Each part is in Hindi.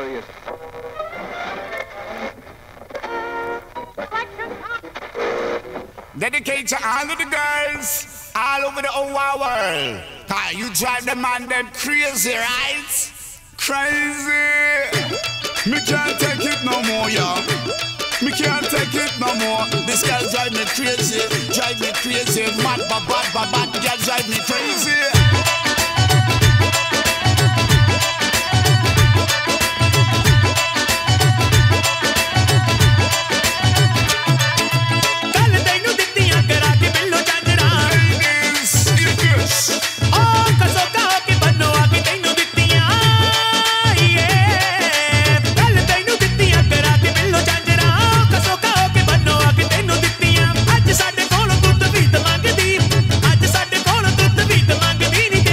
serious. Dedicate to all of the girls all over the whole wide world. You drive the man them crazy, right? Crazy. Me can't take it no more, y'all. Me can't take it no more. This girl drive me crazy, mad, bad, girl drive me crazy. Mangadini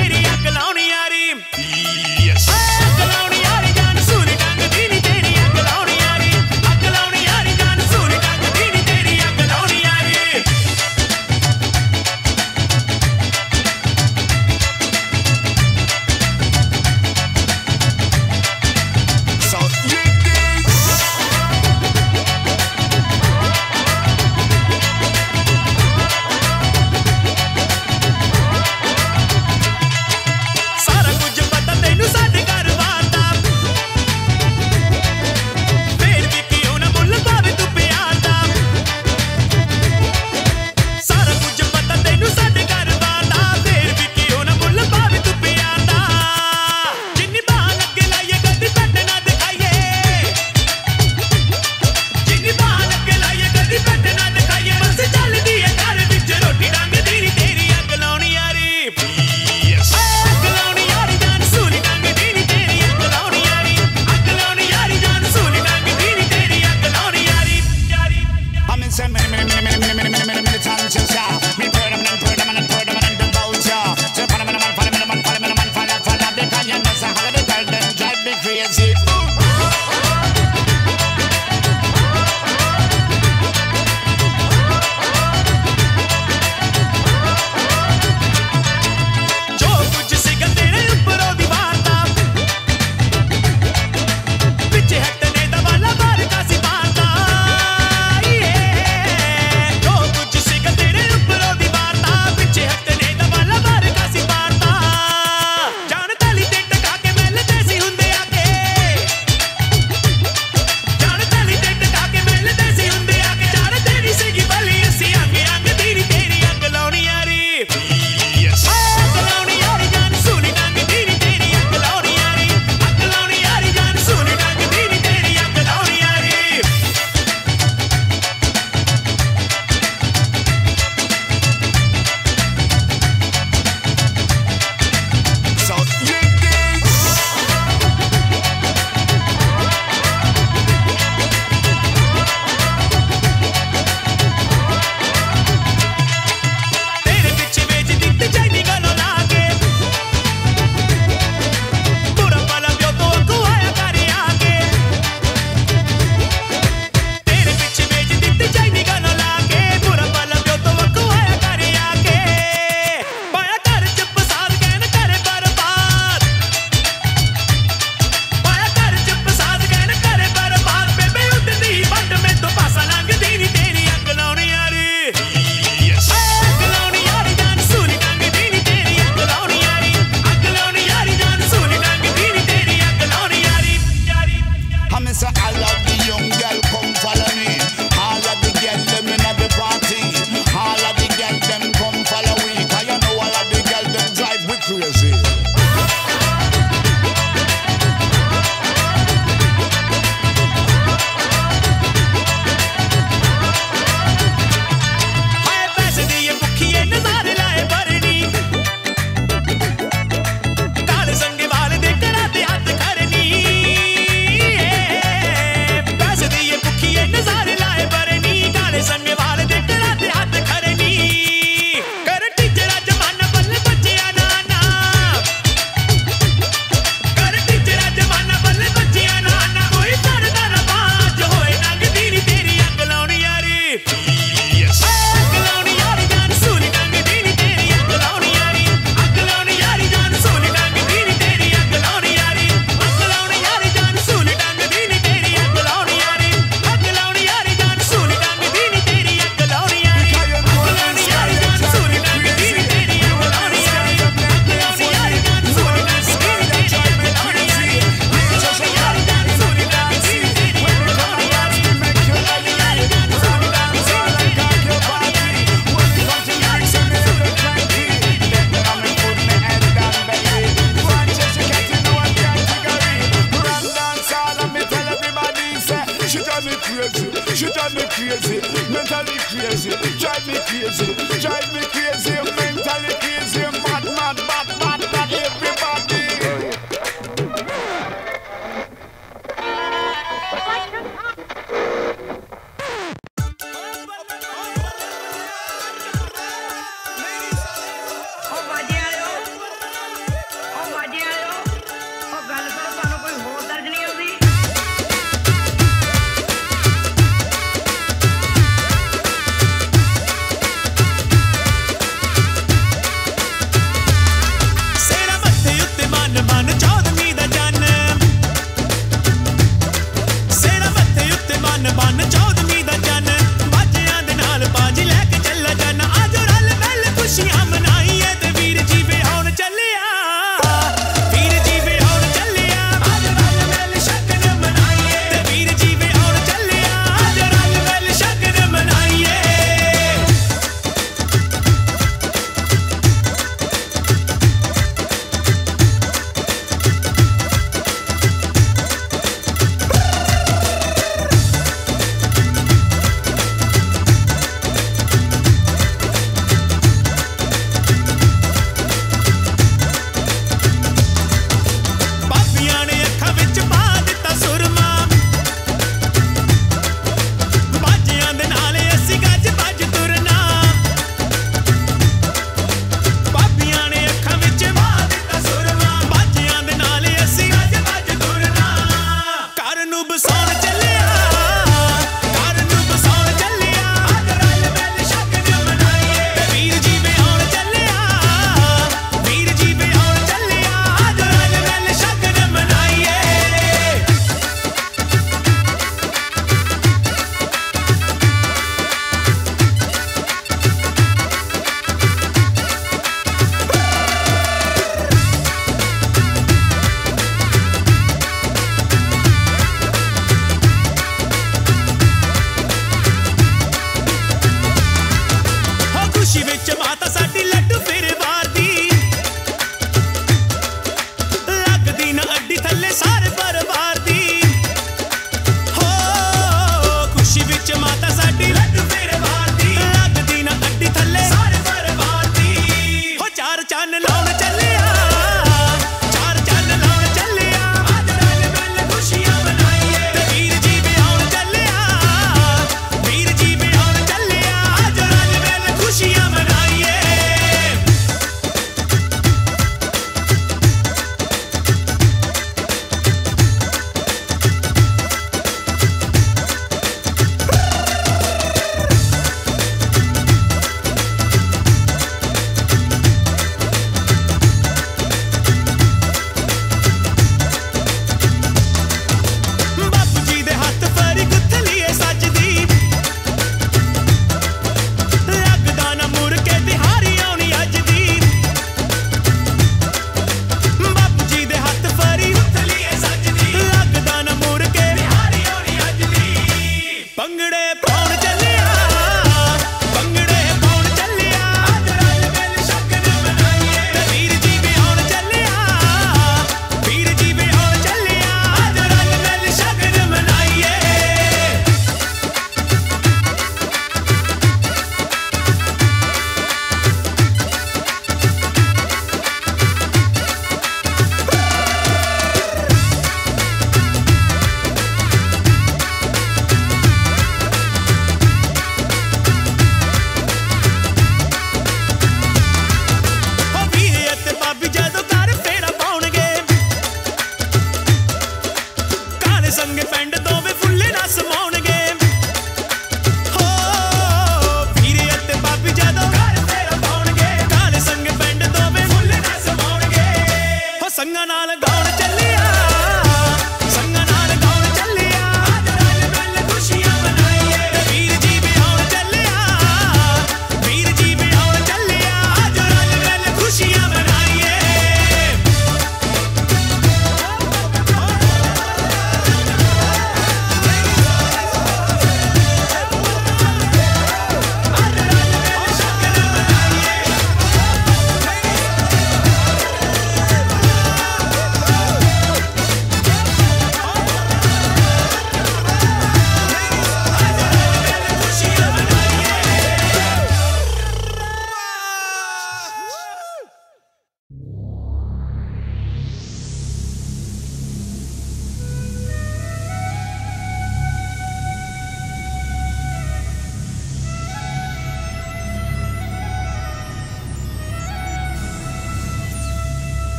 She drive me crazy, she drive me crazy, mentally crazy, drive me crazy, mentally crazy, mad, everybody.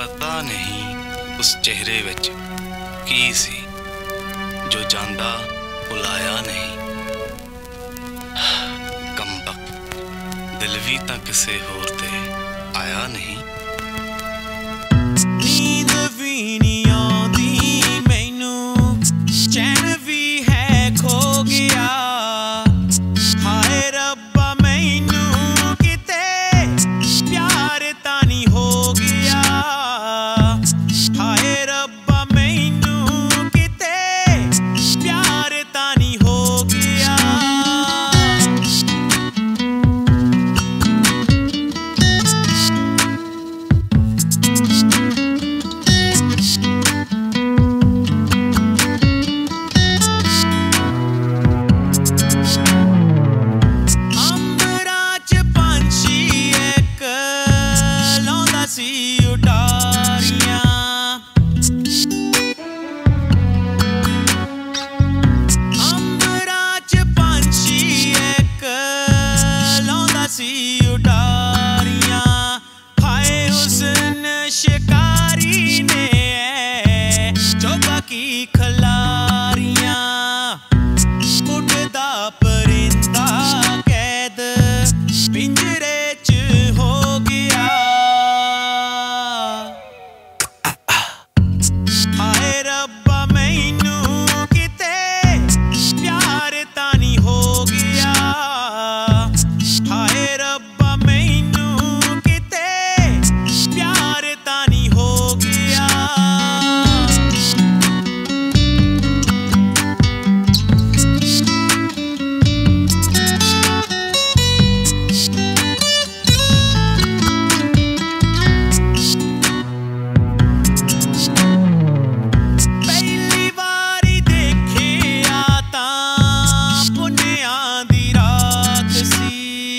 पता नहीं उस चेहरे विच की सी जो जांदा बुलाया नहीं। कमबख्त दिल भी तां किसे होर ते आया नहीं। नींद भी नहीं आंदी मैनू, चैन भी है खो गया। हाय रब्बा मैनू किते प्यार तां नहीं हो गया। हाय रब्बा मैनू किते प्यार तां नहीं हो गया। शिकारी ने चौका की खलारियां, उड़दा परिंदा कैद पिंजरे च हो गया। हाय रब्बा मैनू किते प्यार तां नहीं हो गया। हाय रब्बा मैनू किते प्यार तां नहीं हो गया। पहली बारी देखिया तां पुन्नेआं दी रात सी।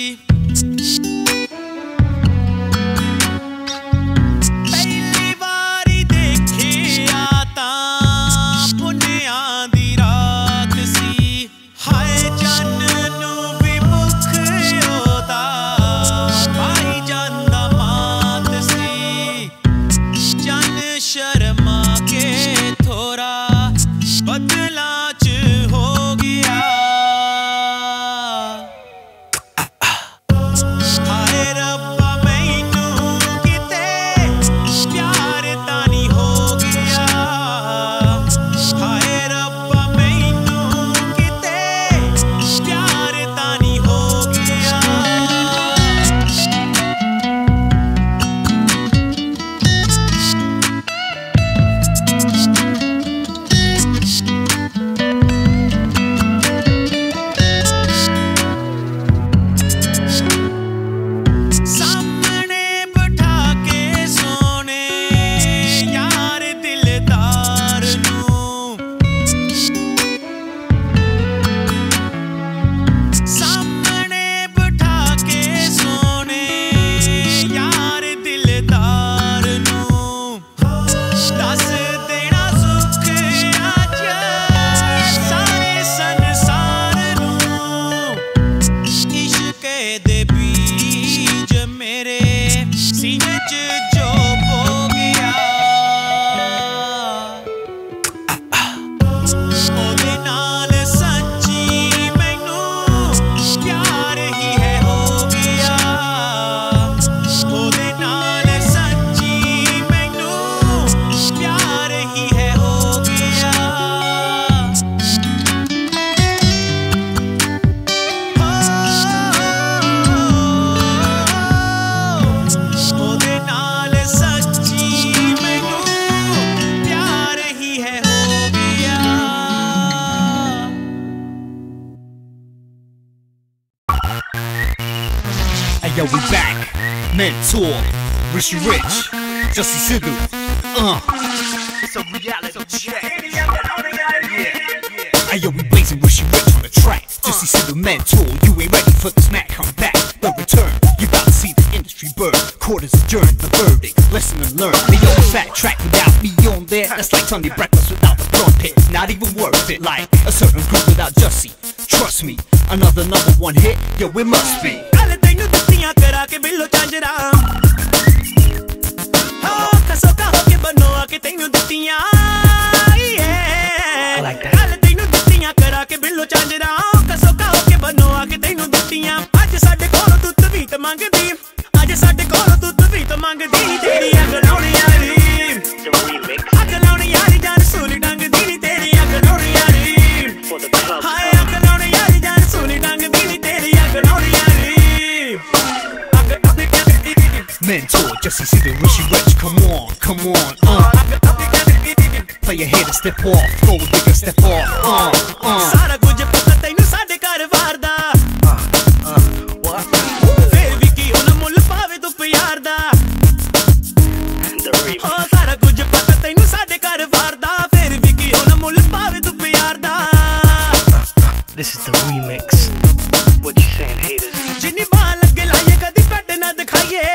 पहली बारी देखिया तां पुन्नेआं दी रात सी। हाय चन्न नू भी मुख ओदा पाई जांदा मात सी। चन्न शर्मा के थोड़ा बदला च हो गया। हाय रब्बा मैनू किते प्यार तां नहीं हो गया। हाय रब्बा मैनू किते प्यार तां नहीं हो गया। सामने बिठा के सोने यार दिलदार नू। सामने बिठा के सोने यार दिलदार नू। दस देना सुख अज सारे संसार नू। इश्क दे बीज मेरे सीने च जो बो गया। ओदे नाल सच्ची मैनू प्यार ही है हो गया। ओदे नाल सच्ची मैनू प्यार ही है हो गया। ओदे नाल सच्ची मैनू प्यार ही है हो गया। Hey yo, we back. Mentor, Rishi Rich, Jussie Sidhu. It's a reality check. Hey yo, we blazing Rishi Rich on the track. Jussie Sidhu, Mentor, you ain't ready for this Mac. Come back, the return. You about to see the industry burn. Quarters adjourned, the verdict, lesson to learn. The old fat track without me on there. That's like Sunday breakfast without the front pit. Not even worth it. Like a certain group without Jussie. Trust me, another number one hit. Yo, it must be. तैनू दित्तियां करा के बिल्लो झांजरा। कसो just to see the Richie Rich. Come on, play your head and step off, go with bigger step off. ਸਾਰਾ ਕੁਝ ਪਤਾ ਤੈਨੂੰ ਸਾਡੇ ਘਰ ਵਾਰ ਦਾ ਫੇਰ ਵੀ ਕੀ ਹੁਣ ਮੁੱਲ ਪਾਵੇ ਤੂੰ ਪਿਆਰ ਦਾ ਸਾਰਾ ਕੁਝ ਪਤਾ ਤੈਨੂੰ ਸਾਡੇ ਘਰ ਵਾਰ ਦਾ ਫੇਰ ਵੀ ਕੀ ਹੁਣ ਮੁੱਲ ਪਾਵੇ ਤੂੰ ਪਿਆਰ ਦਾ This is the remix. What you saying, haters? ਜਿੰਨੀ ਬਾਹ ਲੱਗੇ ਲਾਈਏ ਕਦੀ ਪੈਟ ਨਾ ਦਿਖਾਈਏ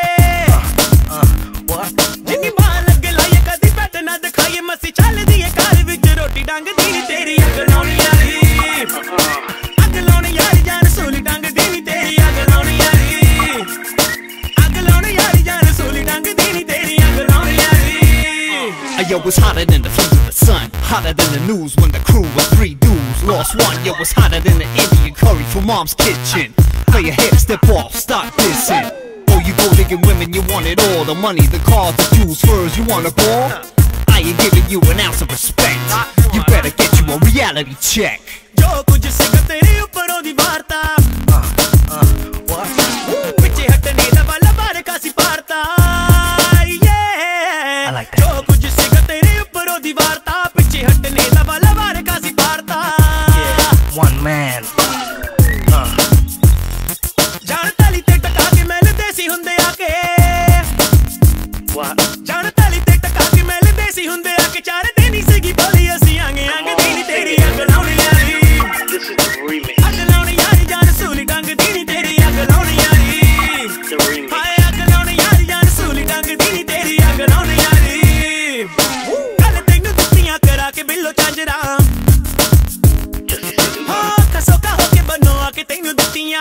ਜਿੰਨੀ ਬਾਹ ਲੱਗੇ ਲਾਈਏ ਕਦੀ ਪੈਟ ਨਾ ਦਿਖਾਈਏ ਮਸੀ ਚੱਲਦੀ ਏ ਘਰ ਵਿੱਚ ਰੋਟੀ ਡੰਗਦੀ ਨੀ ਤੇਰੀ ਅੱਗ ਲਾਉਣੀ ਯਾਰੀ ਅੱਗ ਲਾਉਣੀ ਯਾਰੀ ਜਾਨ ਸੂਲੀ ਡੰਗਦੀ ਨੀ ਤੇਰੀ ਅੱਗ ਲਾਉਣੀ ਯਾਰੀ ਅੱਗ ਲਾਉਣੀ ਯਾਰੀ ਜਾਨ ਸੂਲੀ ਡੰਗਦੀ ਨੀ ਤੇਰੀ ਅੱਗ ਲਾਉਣੀ ਯਾਰੀ Yo, it's hotter than the flames of the sun, hotter than the news when the crew of 3 dudes lost one. Yo, it's hotter than the Indian curry from mom's kitchen. Play your head, step off, stop dissing. Oh, you go digging women, you want it all. The money, the cars, the jewels, furs, you want a ball? I ain't giving you an ounce of respect. You better get you a reality check. ਜੋ ਕੁਝ ਸਿੱਖ ਤੇਰੇ ਉੱਪਰੋਂ ਦੀ ਵਾਰਤਾ ਪਿੱਛੇ ਹਟਣੇ ਦਾ ਵਾਲਾ ਬਾਰ ਕਾਸੀ ਪਾਰਤਾ ਜੋ ਕੁਝ ਸਿੱਖ ਤੇਰੇ ਉੱਪਰੋਂ ਦੀ ਵਾਰਤਾ ਪਿੱਛੇ ਹਟਣੇ ਦਾ ਵਾਲਾ ਬਾਰ ਕਾਸੀ ਪਾਰਤਾ One man. ਜਾਣ ਤਾਲੀ ਤੇ ਟਕਾ ਕੇ ਮੈਲ ਦੇਸੀ ਹੁੰਦੇ ਆ ਕੇ ਜਾਣ ਤਾਲੀ ਤੇ ਟਕਾ ਕੇ ਮੈਲ ਦੇਸੀ ਹੁੰਦੇ ਆ ਕੇ ਚਾਰ ਦਿਨ ਹੀ ਸੀਗੀ ਬੋਲੀ ਅਸੀਂ ਆਂਗੇ ਆਂਗੇ ਦੀ ਤੇਰੀ ਅੱਗ ਲਾਉਣੀ ਯਾਰੀ This is the remix. ਅੱਗ ਲਾਉਣੀ ਯਾਰੀ ਜਾਨ ਸੂਲੀ ਡੰਗਦੀ ਨੀ ਤੇਰੀ ਅੱਗ ਲਾਉਣੀ ਯਾਰੀ The remix. ਹਾਏ ਅੱਗ ਲਾਉਣੀ ਯਾਰੀ ਜਾਨ ਸੂਲੀ ਡੰਗਦੀ ਨੀ ਤੇਰੀ ਅੱਗ ਲਾਉਣੀ ਯਾਰੀ ਕੱਲ ਤੈਨੂੰ ਦਿੱਤੀਆਂ ਕਰਾ ਕੇ ਬਿੱਲੋ ਚਾਂਜਰਾ ਹਾਂ ਕਸੋਕਾ ਹੋ ਕੇ ਬਣੋ ਆ ਕੇ ਤੈਨੂੰ ਦਿੱਤੀਆਂ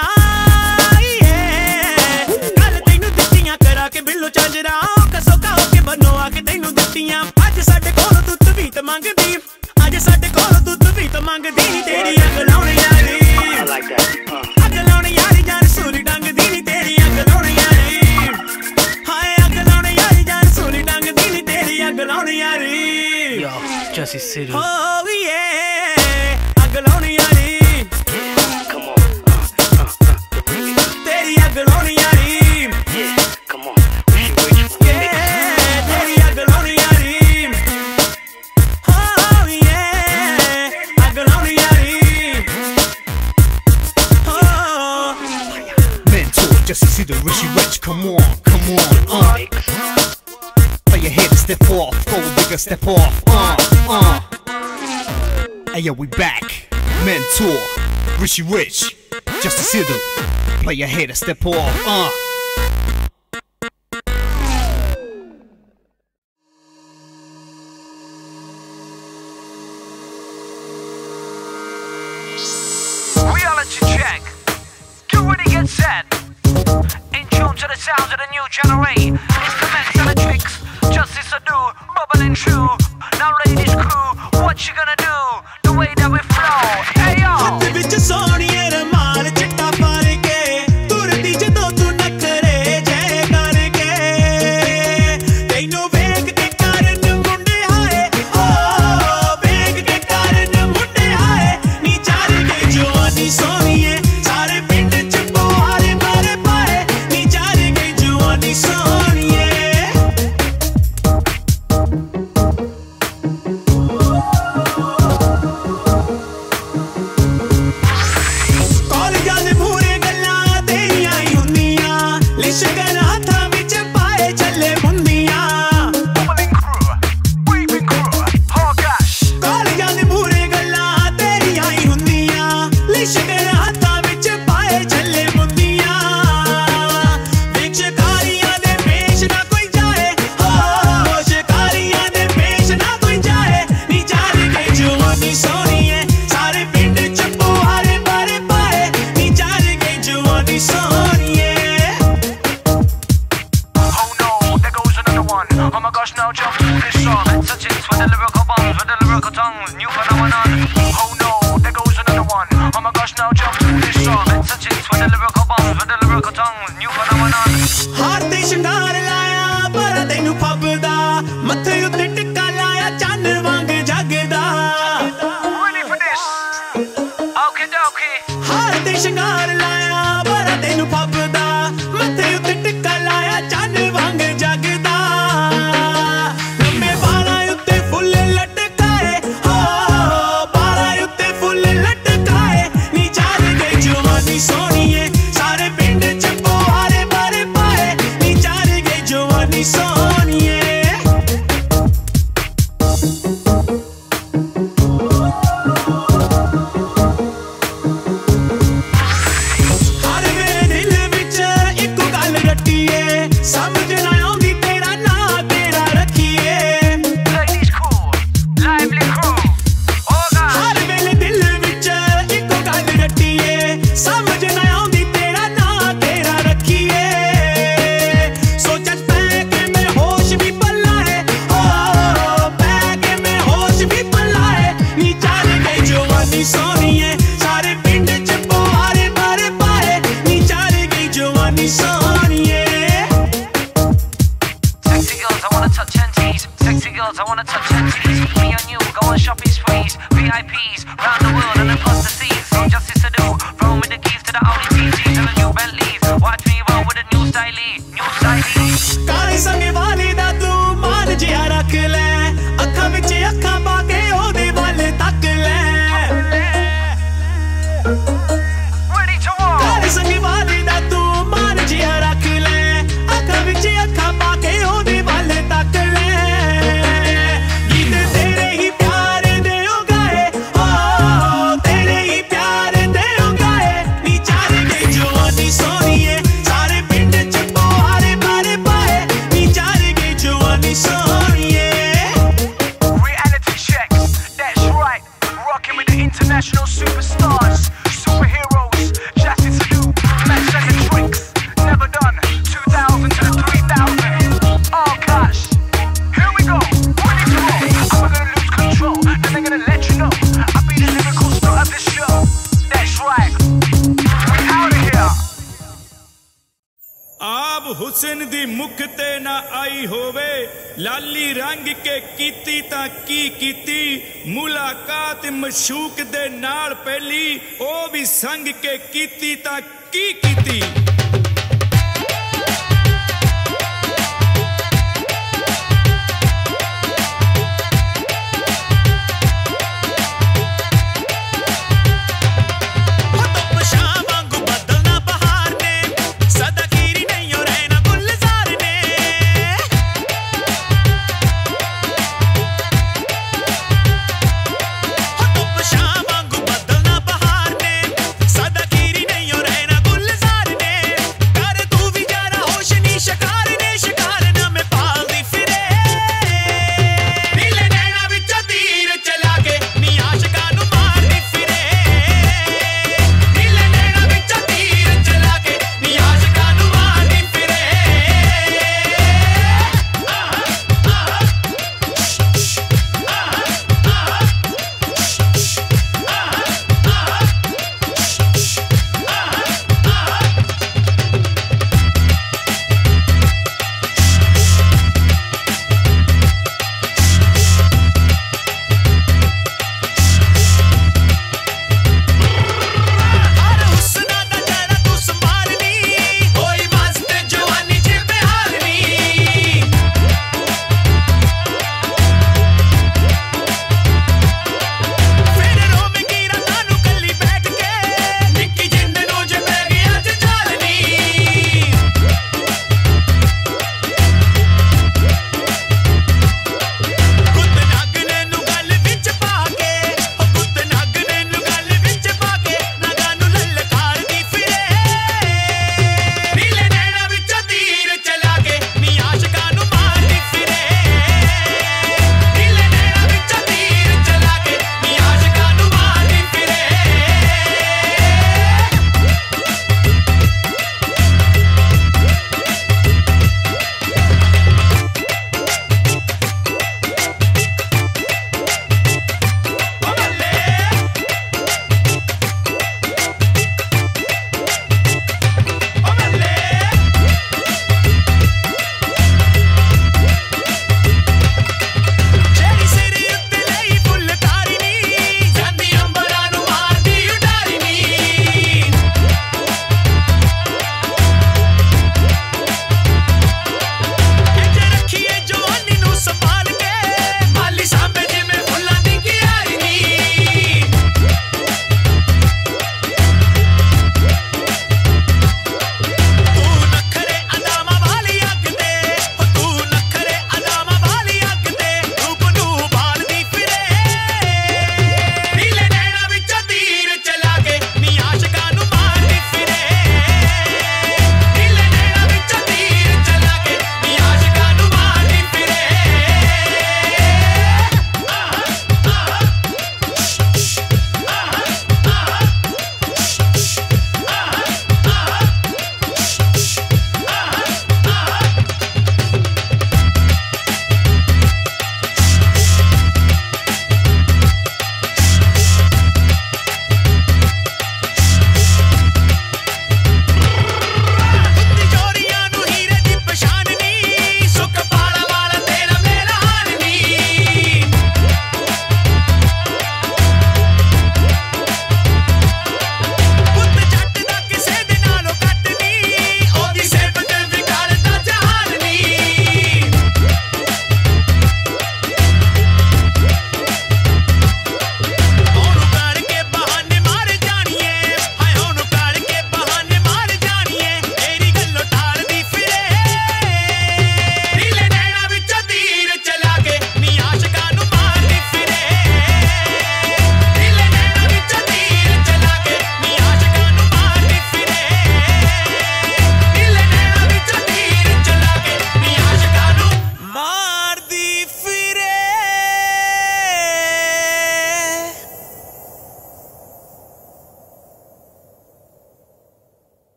ਕੱਲ ਤੈਨੂੰ ਦਿੱਤੀਆਂ ਕਰਾ ਕੇ ਬਿੱਲੋ ਚਾਂਜਰਾ ਕਸੋਕਾ ਹੋ ਕੇ ਬਣੋ ਆ ਕੇ ਤੈਨੂੰ ਦਿੱਤੀਆਂ ਅੱਜ ਸਾਡੇ ਕੋਲ ਤੂੰ ਤਵੀਤ ਮੰਗਦੀ ਅੱਜ ਸਾਡੇ ਕੋਲ ਤੂੰ ਤਵੀਤ ਮੰਗਦੀ ਨੀ ਤੇਰੀ ਅੱਗ ਲਾਉਣੀ ਯਾਰੀ I like that. ਅੱਗ ਲਾਉਣੀ ਯਾਰੀ ਜਾਨ ਸੂਲੀ ਡੰਗਦੀ ਨੀ ਤੇਰੀ ਅੱਗ ਲਾਉਣੀ ਯਾਰੀ ਹਾਏ ਅੱਗ ਲਾਉਣੀ ਯਾਰੀ ਜਾਨ ਸੂਲੀ ਡੰਗਦੀ ਨੀ ਤੇਰੀ ਅੱਗ ਲਾਉਣੀ ਯਾਰੀ Yo, Jesse City. Oh yeah, ਅੱਗ ਲਾਉਣੀ ਯਾਰੀ Come on. The remix. ਤੇਰੀ ਅੱਗ ਲਾਉਣੀ ਯਾਰੀ Yeah, come on. Richie Rich remix. ਤੇਰੀ ਅੱਗ ਲਾਉਣੀ ਯਾਰੀ Oh yeah, ਅੱਗ ਲਾਉਣੀ ਯਾਰੀ Oh Mentor, just to see the Richie Rich. Come on, play your head and step off, go with bigger step off. Hey yo, we back. Mentor, Richie Rich, just to see the play your head and step off. Reality check. Get ready, get set. In tune to the sounds of the new generation. Instruments and the tricks. Justice to do, bubbling true. Now ladies crew, what you gonna do? The way that we flow. Hey yo. ਹੱਥ ਵਿੱਚ ਸੋਹਣੀਏ ਰਮਾਲ ਚਿੱਟਾ ਪਾਰ ਕੇ ਤੁਰਦੀ ਜਦੋਂ ਤੂੰ ਨਖਰੇ ਜੈ ਕਰਕੇ ਤੈਨੂੰ ਵੇਖ ਕੇ ਕਰਨ ਮੁੰਡੇ ਹਾਏ ਓ ਵੇਖ ਕੇ ਕਰਨ ਮੁੰਡੇ ਹਾਏ ਨੀ ਚਾਰ ਕੇ ਜਵਾਨੀ ਸੋਹਣੀਏ ਸਾਰੇ ਪਿੰਡ ਚ ਬੁਹਾਰੇ ਮਾਰੇ ਪਾਏ ਨੀ ਚਾਰ ਕੇ ਜਵਾਨੀ ਸੋਹਣੀਏ ਸ਼ਿੰਗਾਰ ਲਾਇਆ ਬੜਾ ਤੈਨੂੰ ਫੱਬਦਾ ਮੱਥੇ ਉੱਤੇ ਟਿੱਕਾ ਲਾਇਆ ਚੰਨ ਵਾਂਗ ਜਗਦਾ संग वाली दा तू मान जिया रख ले अखा विच अखा पाके ओदे वाल तक ले गीत तेरे ही प्यार दे ओ गाए ओ तेरे ही प्यार दे ओ गाए नी चार गई जवानी सोनिए सारे पिंड च बोहारे बारे पाए नी चार गई जवानी सोनिए Reality check, that's right. Rocking with the international superstars, superheroes, Justin Sadu, Max and the Tricks. Never done. 2000 to the 3000. Oh gosh, here we go. Ready to roll. I'm gonna lose control, then I'm gonna let you know. I'll be the lyrical star of this show. That's right. We out of here. ਆਬ ਹੁਸਨ ਦੀ ਮੁਖ ਤੇ ਨਾ ਆਈ ਹੋਵੇ ਲਾਲੀ ਰੰਗ ਕੇ ਕੀਤੀ ਤਾਂ ਕੀ ਕੀਤੀ ਮੁਲਾਕਾਤ ਮਸ਼ੂਕ ਦੇ ਨਾਲ ਪਹਿਲੀ ਉਹ ਵੀ ਸੰਗ ਕੇ ਕੀਤੀ ਤਾਂ ਕੀ ਕੀਤੀ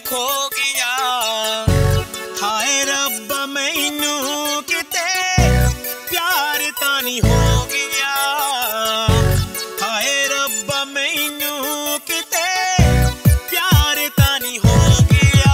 खो गया हाय रब्बा मैनू किते प्यार तानी हो गया हाय रब्बा मैनू किते प्यार तानी हो गया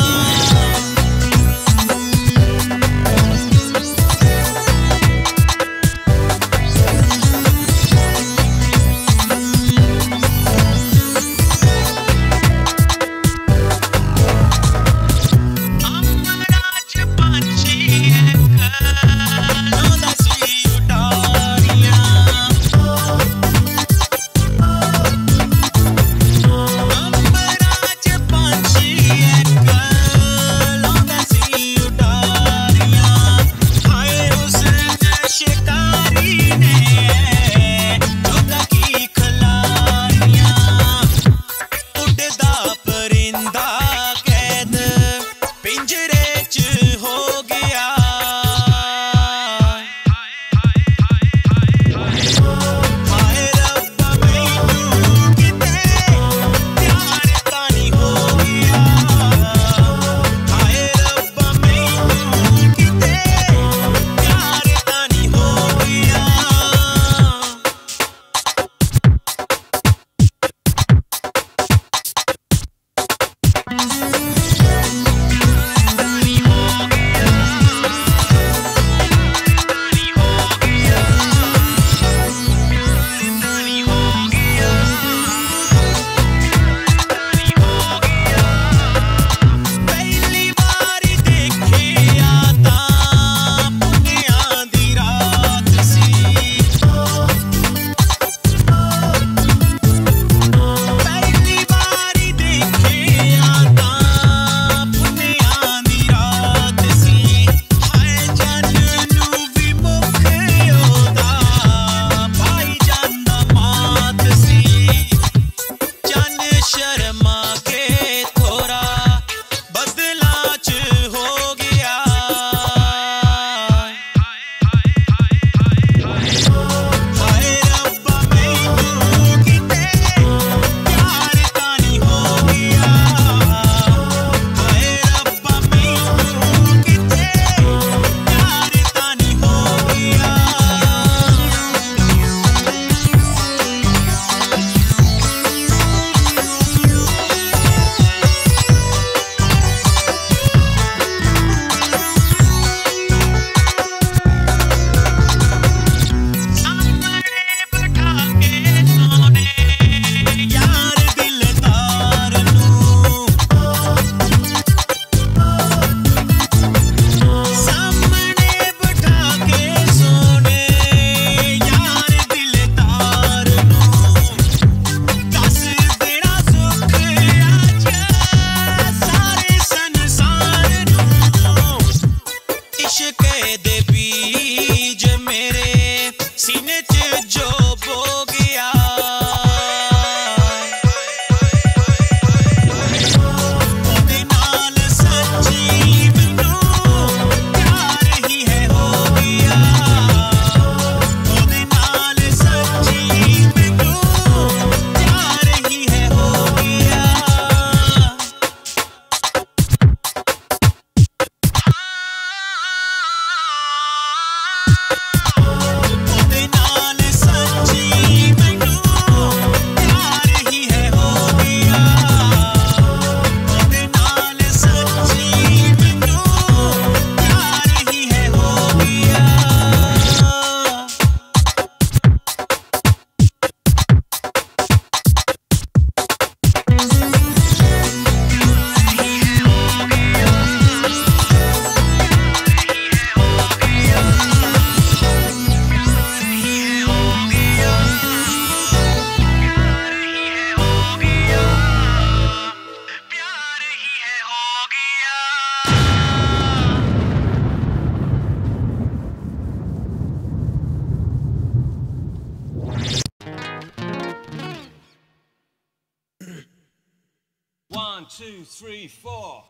One, two, three, four.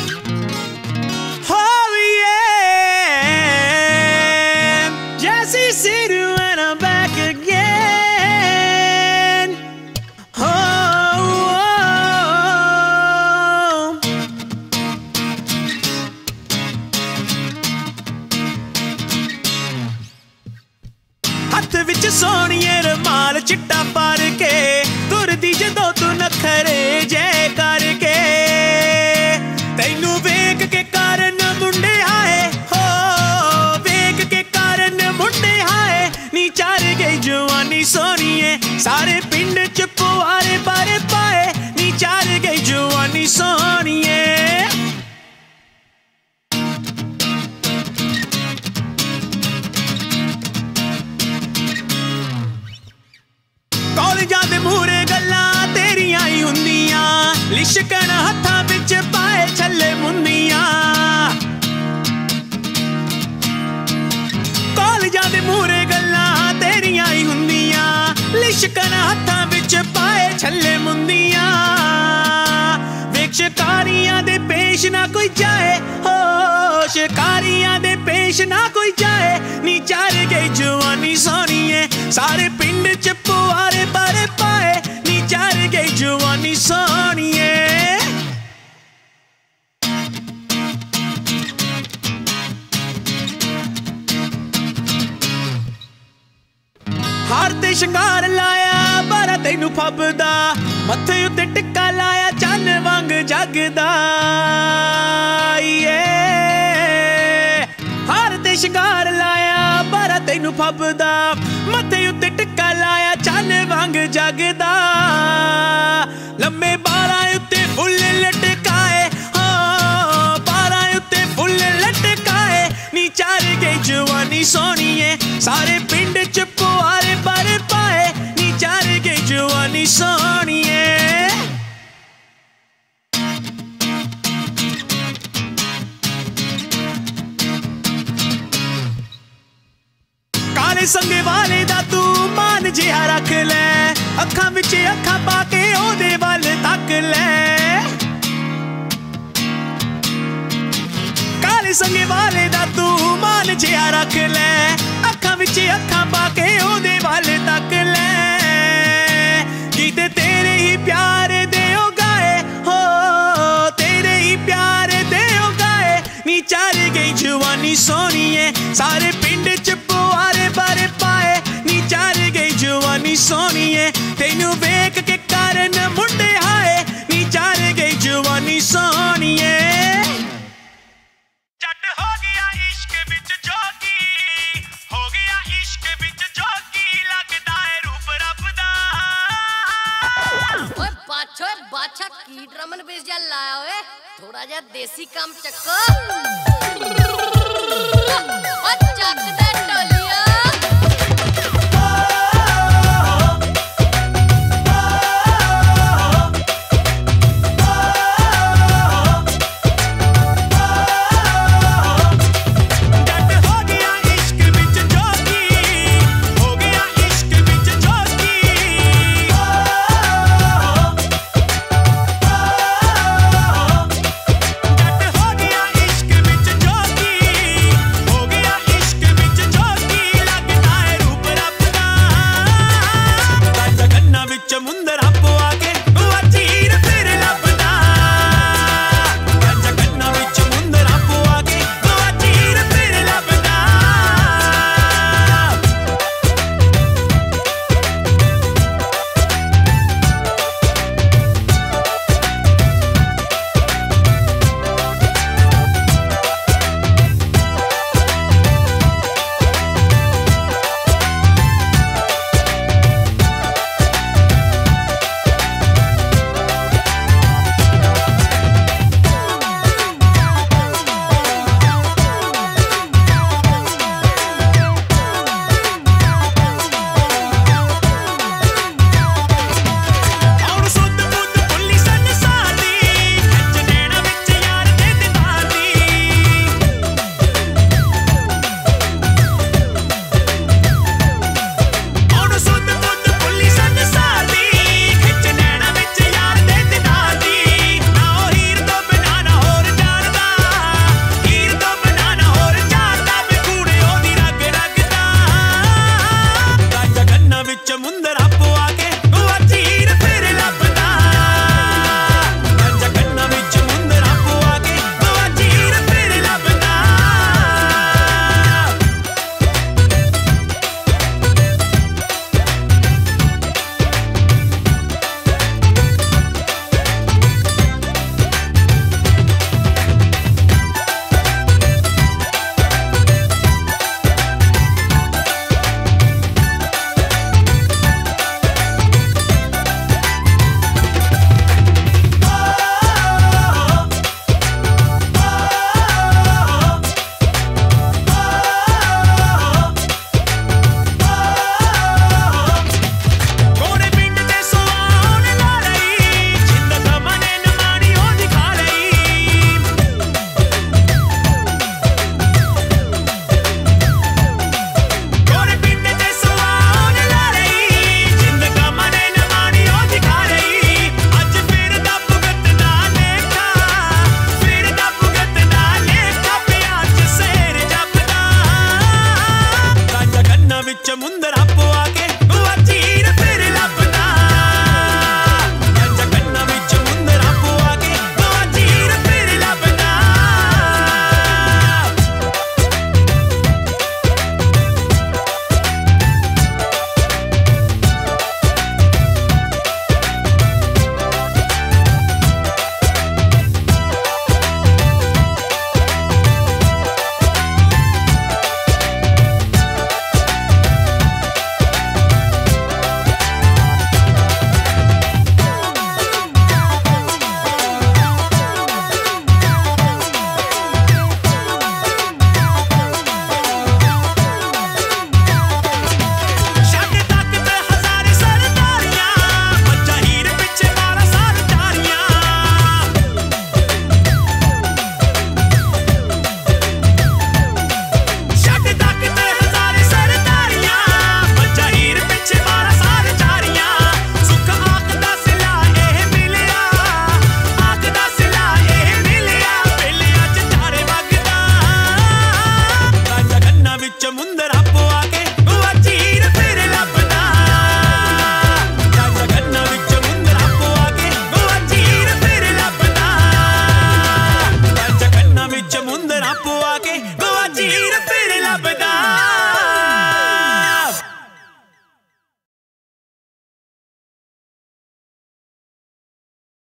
Oh yeah, Jesse City when I'm back again. Oh, चिट्टा पार के तुरदी जदों तू नखरे जय करके तैनू वेख के कारण मुंडे आए हो वेख के कारण मुंडे आए नी चार गई जवानी सोनिए सारे पिंड च पुआरे बारे पाए नी चार गई जवानी सोनिए कॉलेजां दे मूरे गल्लां तेरियां ही हुंदियां लिशकण हत्थां विच पाए छल्ले मुंदियां कॉलेजां दे मूरे गल्लां तेरियां ही हुंदियां लिशकण हत्थां विच पाए छल्ले मुंदियां वेख शिकारियां दे पेश ना कोई जाए हो शिकारियां दे पेश ना कोई जाए नी चार गई जवानी सोनिए सारे पिंड च पुआरे बारे पाए नी चार गई जवानी सोनिए हार ते शंगार लाया बारा तैनू फबदा मत्थे उत्ते टिक्का लाया चन्न वांग जगदा हार ते शंगार लाया बारा तैनू फबदा मत्थे उत्ते टिक्का लाया चन्न वांग जगदा लम्मे बारां उत्ते फुੱਲ लटकाए बारां उत्ते फुੱਲ लटकाए नी चार गई जवानी सोनिए सारे पिंड च पुआरे बारे पाए नी चार गई जवानी सोनिए काले संगे वाले दा तू मान जिहा रख ले अखां विच अखां पा के ओदे वल तक ले काले संगे वाले दा तू मान जिहा रख ले अखां विच अखां पा के ओदे वल तक ले गीत तेरे ही प्यार दे ओ गाए हो तेरे ही प्यार दे ओ गाए नी चार गई जवानी सोनिए सारे पिंड च पुआरे बारे पाए नी चार गई जवानी सोनिए तैनू वेख के कारण मुंडे आए नी चार गई जवानी सोनिए जट हो गया इश्क विच जोगी हो गया इश्क विच जोगी लगदा है रूप रब दा ओए बादशाह की ड्रम एंड बेस जा लाया ओए थोड़ा जा देसी काम चक्को ओ चक दे